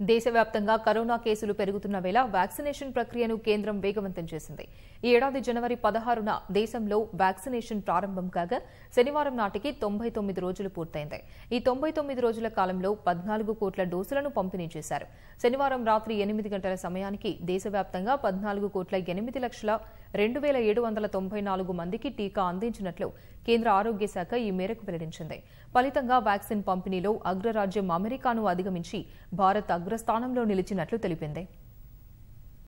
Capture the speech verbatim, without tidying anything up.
దేశవ్యాప్తంగా కరోనా కేసులు పెరుగుతున్న వేళ వ్యాక్సినేషన్ ప్రక్రియను కేంద్రం వేగవంతం చేసింది. ఈ ఏడాది జనవరి పదహారున దేశంలో వ్యాక్సినేషన్ ప్రారంభం కాగా శనివారం నాటికి తొంభై తొమ్మిది రోజులు పూర్తయింది. ఈ తొంభై తొమ్మిది రోజుల కాలంలో పద్నాలుగు కోట్ల డోసులను పంపిణీ చేశారు. శనివారం రాత్రి ఎనిమిది గంటల సమయానికి దేశవ్యాప్తంగా పద్నాలుగు కోట్ల ఎనిమిది లక్షల రెండు వేల ఏడు వందల తొంభై నాలుగు మందికి టీకా అందించినట్లు కేంద్ర ఆరోగ్య శాఖ ఈ మేరకు వెల్లడించింది. ఫలితంగా వ్యాక్సిన్ పంపిణీలో అగ్రరాజ్యం అమెరికాను అధిగమించి భారత్ అగ్రస్థానంలో నిలిచినట్లు తెలిపింది.